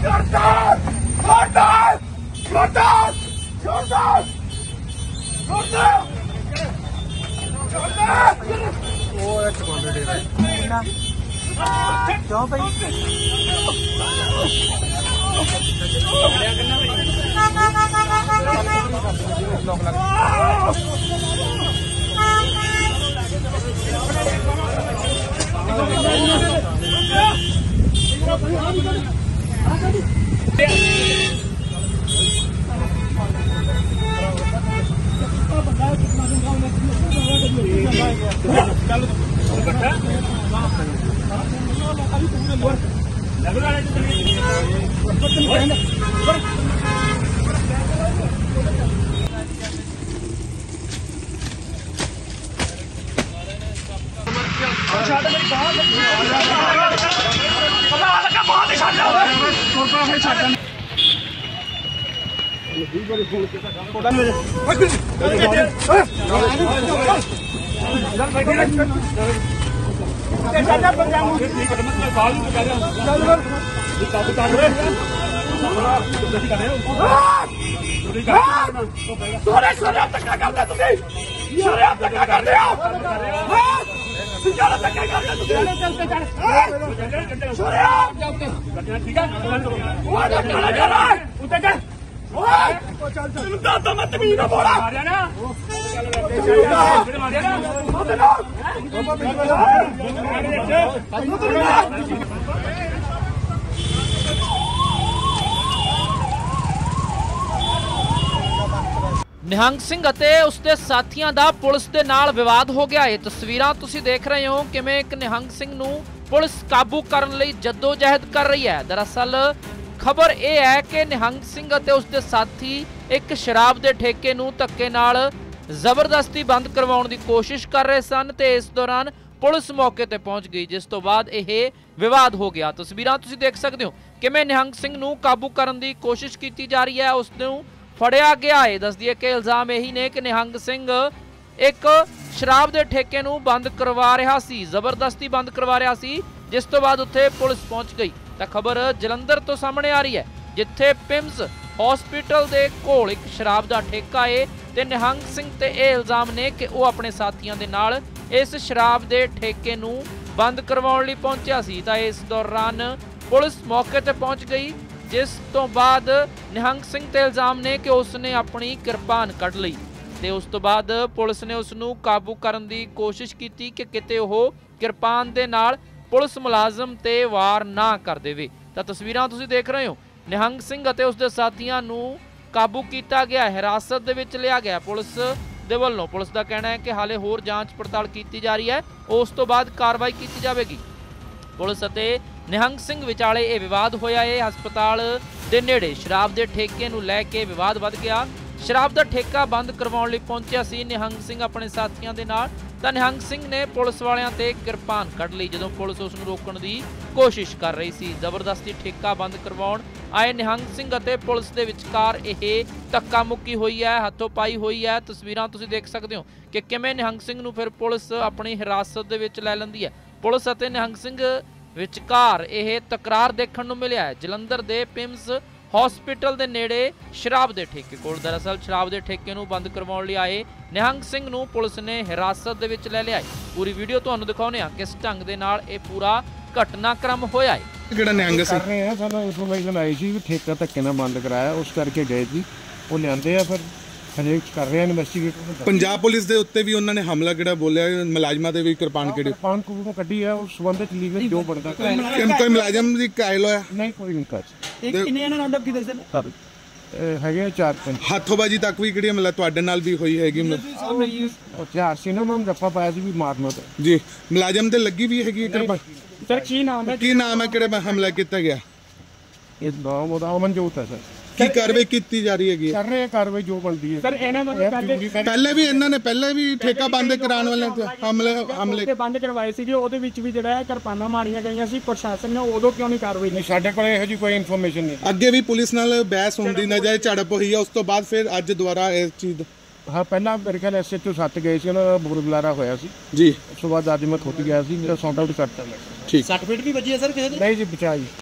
क्यों भाई ਨਿਹੰਗ ਸਿੰਘ ਅਤੇ ਉਸਦੇ ਸਾਥੀਆਂ ਦਾ ਪੁਲਿਸ ਦੇ ਨਾਲ ਵਿਵਾਦ ਹੋ ਗਿਆ। ਇਹ ਤਸਵੀਰਾਂ ਤੁਸੀਂ ਦੇਖ ਰਹੇ ਹੋ ਕਿਵੇਂ ਇੱਕ ਨਿਹੰਗ ਸਿੰਘ ਨੂੰ ਪੁਲਿਸ ਕਾਬੂ ਕਰਨ ਲਈ ਜਦੋਜਹਿਦ ਕਰ ਰਹੀ ਹੈ। ਦਰਅਸਲ ਖਬਰ ਇਹ ਹੈ ਕਿ ਨਿਹੰਗ ਸਿੰਘ ਅਤੇ ਉਸਦੇ ਸਾਥੀ ਇੱਕ ਸ਼ਰਾਬ ਦੇ ਠੇਕੇ ਨੂੰ ਧੱਕੇ ਨਾਲ ਜ਼ਬਰਦਸਤੀ ਬੰਦ ਕਰਵਾਉਣ ਦੀ ਕੋਸ਼ਿਸ਼ ਕਰ ਰਹੇ ਸਨ ਤੇ ਇਸ ਦੌਰਾਨ ਪੁਲਿਸ ਮੌਕੇ ਤੇ ਪਹੁੰਚ ਗਈ, ਜਿਸ ਤੋਂ ਬਾਅਦ ਇਹ ਵਿਵਾਦ ਹੋ ਗਿਆ। ਤਸਵੀਰਾਂ ਤੁਸੀਂ ਦੇਖ ਸਕਦੇ ਹੋ ਕਿਵੇਂ ਨਿਹੰਗ ਸਿੰਘ ਨੂੰ ਕਾਬੂ ਕਰਨ ਦੀ ਕੋਸ਼ਿਸ਼ ਕੀਤੀ ਜਾ ਰਹੀ ਹੈ, ਉਸ ਨੂੰ ਫੜਿਆ ਗਿਆ ਹੈ। ਦੱਸ ਦਈਏ ਕਿ ਇਲਜ਼ਾਮ ਇਹੀ ਨੇ ਕਿ ਨਿਹੰਗ ਸਿੰਘ ਇੱਕ ਸ਼ਰਾਬ ਦੇ ਠੇਕੇ ਨੂੰ ਬੰਦ ਕਰਵਾ ਰਿਹਾ ਸੀ, ਜ਼ਬਰਦਸਤੀ ਬੰਦ ਕਰਵਾ ਰਿਹਾ ਸੀ, ਜਿਸ ਤੋਂ ਬਾਅਦ ਉੱਥੇ ਪੁਲਿਸ ਪਹੁੰਚ ਗਈ। ਤਾਂ ਖਬਰ ਜਲੰਧਰ ਤੋਂ ਸਾਹਮਣੇ ਆ ਰਹੀ ਹੈ, ਜਿੱਥੇ ਪਿਮਸ ਹਸਪੀਟਲ ਦੇ ਕੋਲ ਇੱਕ ਸ਼ਰਾਬ ਦਾ ਠੇਕਾ ਹੈ ਤੇ ਨਿਹੰਗ ਸਿੰਘ ਤੇ ਇਹ ਇਲਜ਼ਾਮ ਨੇ ਕਿ ਉਹ ਆਪਣੇ ਸਾਥੀਆਂ ਦੇ ਨਾਲ ਇਸ ਸ਼ਰਾਬ ਦੇ ਠੇਕੇ ਨੂੰ ਬੰਦ ਕਰਵਾਉਣ ਲਈ ਪਹੁੰਚਿਆ ਸੀ। ਤਾਂ ਇਸ ਦੌਰਾਨ ਪੁਲਿਸ ਮੌਕੇ ਤੇ ਪਹੁੰਚ ਗਈ, ਜਿਸ ਤੋਂ ਬਾਅਦ ਨਿਹੰਗ ਸਿੰਘ ਤੇ ਇਲਜ਼ਾਮ ਨੇ ਕਿ ਉਸਨੇ ਆਪਣੀ ਕਿਰਪਾਨ ਕੱਢ ਲਈ ਤੇ ਉਸ ਤੋਂ ਬਾਅਦ ਪੁਲਿਸ ਨੇ ਉਸ ਨੂੰ ਕਾਬੂ ਕਰਨ ਦੀ ਕੋਸ਼ਿਸ਼ ਕੀਤੀ ਕਿ ਕਿਤੇ ਉਹ ਕਿਰਪਾਨ ਦੇ ਨਾਲ ਪੁਲਿਸ ਮੁਲਾਜ਼ਮ ਤੇ ਵਾਰ ਨਾ ਕਰ ਦੇਵੇ। ਤਾਂ ਤਸਵੀਰਾਂ ਤੁਸੀਂ ਦੇਖ ਰਹੇ ਹੋ, ਨਿਹੰਗ ਸਿੰਘ ਅਤੇ ਉਸਦੇ ਸਾਥੀਆਂ ਨੂੰ ਕਾਬੂ ਕੀਤਾ ਗਿਆ, ਹਿਰਾਸਤ ਦੇ ਵਿੱਚ ਲਿਆ ਗਿਆ ਪੁਲਿਸ ਦੇ ਵੱਲੋਂ। ਪੁਲਿਸ ਦਾ ਕਹਿਣਾ ਹੈ ਕਿ ਹਾਲੇ ਹੋਰ ਜਾਂਚ ਪੜਤਾਲ ਕੀਤੀ ਜਾ ਰਹੀ ਹੈ, ਉਸ ਤੋਂ ਬਾਅਦ ਕਾਰਵਾਈ ਕੀਤੀ ਜਾਵੇਗੀ। ਪੁਲਿਸ ਅਤੇ ਨਿਹੰਗ ਸਿੰਘ ਵਿਚਾਲੇ ਇਹ ਵਿਵਾਦ ਹੋਇਆ ਹੈ। ਹਸਪਤਾਲ ਦੇ ਨੇੜੇ ਸ਼ਰਾਬ ਦੇ ਠੇਕੇ ਨੂੰ ਲੈ ਕੇ ਵਿਵਾਦ ਵੱਧ ਗਿਆ। ਸ਼ਰਾਬ ਦਾ ਠੇਕਾ ਬੰਦ ਕਰਵਾਉਣ ਲਈ ਪਹੁੰਚਿਆ ਸੀ ਨਿਹੰਗ ਸਿੰਘ ਆਪਣੇ ਸਾਥੀਆਂ ਦੇ ਨਾਲ, ਤਾਂ ਨਿਹੰਗ ਸਿੰਘ ਨੇ ਪੁਲਿਸ ਵਾਲਿਆਂ ਤੇ ਕਿਰਪਾਨ ਕੱਢ ਲਈ ਜਦੋਂ ਪੁਲਿਸ ਉਸ ਨੂੰ ਰੋਕਣ ਦੀ ਕੋਸ਼ਿਸ਼ ਕਰ ਰਹੀ ਸੀ। ਜ਼ਬਰਦਸਤੀ ਠੇਕਾ ਬੰਦ ਕਰਵਾਉਣ ਆਏ ਨਿਹੰਗ ਸਿੰਘ ਅਤੇ ਪੁਲਿਸ ਦੇ ਵਿਚਕਾਰ ਇਹ ਧੱਕਾ ਮੁੱਕੀ ਹੋਈ ਹੈ, ਹੱਥੋਂ ਪਾਈ ਹੋਈ ਹੈ। ਤਸਵੀਰਾਂ ਤੁਸੀਂ ਦੇਖ ਸਕਦੇ ਹੋ ਕਿ ਕਿਵੇਂ ਨਿਹੰਗ ਸਿੰਘ ਨੂੰ ਫਿਰ ਪੁਲਿਸ ਆਪਣੀ ਹਿਰਾਸਤ ਦੇ ਵਿੱਚ ਲੈ ਲੈਂਦੀ ਹੈ। ਪੁਲਿਸ ਅਤੇ ਨਿਹੰਗ ਸਿੰਘ ਵਿਚਕਾਰ ਇਹ ਤਕਰਾਰ ਦੇਖਣ ਨੂੰ ਮਿਲਿਆ ਹੈ ਜਲੰਧਰ ਦੇ ਪਿਮਸ ਹਸਪੀਟਲ ਦੇ ਨੇੜੇ ਸ਼ਰਾਬ ਦੇ ਠੇਕੇ ਕੋਲ। ਦਰਅਸਲ ਸ਼ਰਾਬ ਦੇ ਠੇਕੇ ਨੂੰ ਬੰਦ ਕਰਵਾਉਣ ਲਈ ਆਏ ਨਿਹੰਗ ਸਿੰਘ ਨੂੰ ਪੁਲਿਸ ਨੇ ਹਿਰਾਸਤ ਦੇ ਵਿੱਚ ਲੈ ਲਿਆ ਹੈ। ਪੂਰੀ ਵੀਡੀਓ ਤੁਹਾਨੂੰ ਦਿਖਾਉਂਦੇ ਹਾਂ ਕਿਸ ਢੰਗ ਦੇ ਨਾਲ ਇਹ ਪੂਰਾ ਘਟਨਾਕ੍ਰਮ ਹੋਇਆ ਹੈ। ਜਿਹੜਾ ਨਿਹੰਗ ਸਿੰਘ ਕਰ ਰਹੇ ਆ, ਸਾਨੂੰ ਇਨਫੋਰਮੇਸ਼ਨ ਆਈ ਸੀ ਕਿ ਠੇਕਾ ਧੱਕੇ ਨਾਲ ਬੰਦ ਕਰਾਇਆ, ਉਸ ਕਰਕੇ ਗਏ ਸੀ, ਉਹ ਲਿਆਂਦੇ ਆ, ਫਿਰ ਹਜੇ ਕਰ ਰਹੇ ਆ ਇਨਵੈਸਟੀਗੇਟ। ਪੰਜਾਬ ਪੁਲਿਸ ਦੇ ਉੱਤੇ ਵੀ ਉਹਨਾਂ ਨੇ ਹਮਲਾ ਕਿਹੜਾ ਬੋਲਿਆ, ਮੁਲਾਜ਼ਮਾਂ ਦੇ ਵੀ ਕਿਰਪਾਨ ਕਿਹੜੀ ਕਿਰਪਾਨ ਨੂੰ ਕੱਢੀ ਆ, ਉਸ ਸੰਬੰਧਿਤ ਲੀਗਲ ਜੋ ਬਣਦਾ। ਕੋਈ ਮੁਲਾਜ਼ਮ ਦੀ ਕਾਇਲ ਹੋਇਆ ਨਹੀਂ? ਕੋਈ ਨਹੀਂ ਕਾਜ। ਕਿੰਨੇ ਇਹਨਾਂ ਰਾਉਂਡ ਅਪ ਕੀਤੇ ਸਰ? ਹੈਗੇ 4-5। ਹੱਥੋਂਬਾਜੀ ਤੱਕ ਵੀ ਕਿਹੜੀ ਮਤਲਬ ਤੁਹਾਡੇ ਨਾਲ ਵੀ ਹੋਈ ਹੈਗੀ? ਹਥਿਆਰ ਸੀ ਨਾ, ਉਹਨਾਂ ਨੂੰ ਰੱਫਾ ਪਾਇਆ ਸੀ ਵੀ ਮਾਰਨਾ ਤਾਂ ਜੀ। ਮੁਲਾਜ਼ਮ ਤੇ ਲੱਗੀ ਵੀ ਹੈਗੀ ਕਿਰਪਾਨ? ਸਰ ਕੀ ਨਾਮ ਹੈ? ਕੀ ਨਾਮ ਹੈ, ਕਿਹੜੇ ਹਮਲਾ ਕੀਤਾ ਗਿਆ? ਇਸ ਨਾਮ ਉਹਦਾ ਅਮਨਜੋਤ ਹੈ ਸਰ। ਕੀ ਕਾਰਵਾਈ ਕੀਤੀ ਜਾ ਰਹੀ ਹੈਗੀ? ਕਰ ਰਹੇ ਆ ਕਾਰਵਾਈ ਜੋ ਬਣਦੀ ਹੈ ਸਰ। ਇਹਨਾਂ ਨੂੰ ਪਹਿਲੇ ਵੀ ਇਹਨਾਂ ਨੇ ਠੇਕਾ ਬੰਦ ਕਰਾਉਣ ਵਾਲੇ ਹਮਲੇ ਬੰਦ ਕਰਵਾਏ ਸੀਗੇ, ਉਹਦੇ ਵਿੱਚ ਵੀ ਜਿਹੜਾ ਹੈ ਕਿਰਪਾਨਾਂ ਮਾਰੀਆਂ ਗਈਆਂ ਸੀ। ਪ੍ਰਸ਼ਾਸਨ ਨੇ ਉਦੋਂ ਕਿਉਂ ਨਹੀਂ ਕਾਰਵਾਈ? ਨਹੀਂ, ਸਾਡੇ ਕੋਲ ਇਹੋ ਜਿਹੀ ਕੋਈ ਇਨਫੋਰਮੇਸ਼ਨ ਨਹੀਂ। ਅੱਗੇ ਵੀ ਪੁਲਿਸ ਨਾਲ ਬਹਿਸ ਹੁੰਦੀ ਨਜ਼ਰ, ਝੜਪ ਹੋਈ ਹੈ, ਉਸ ਤੋਂ ਬਾਅਦ ਫਿਰ ਅੱਜ ਦੁਬਾਰਾ ਇਸ ਚੀਜ਼ ਹਾਂ ਪਹਿਲਾਂ ਮੇਰੇ ਖਿਆਲ SHO 7 ਗਏ ਸੀ, ਉਹਨਾਂ ਦਾ ਬੁਲਾਰਾ ਹੋਇਆ ਸੀ ਜੀ। ਉਸ ਤੋਂ ਬਾਅਦ ਅੱਜ ਮੈਂ ਖੁਦ ਗਿਆ ਸੀ, ਮੇਰਾ ਸੌਂਟ ਆਊਟ ਕਰਤਾ। ਠੀਕ। ਸਰਟੀਫਿਕੇਟ ਵੀ ਵੱਜੀ ਹੈ ਸਰ ਕਿਸੇ ਦੇ? ਨਹੀਂ ਜੀ, ਬਚਾ ਜੀ।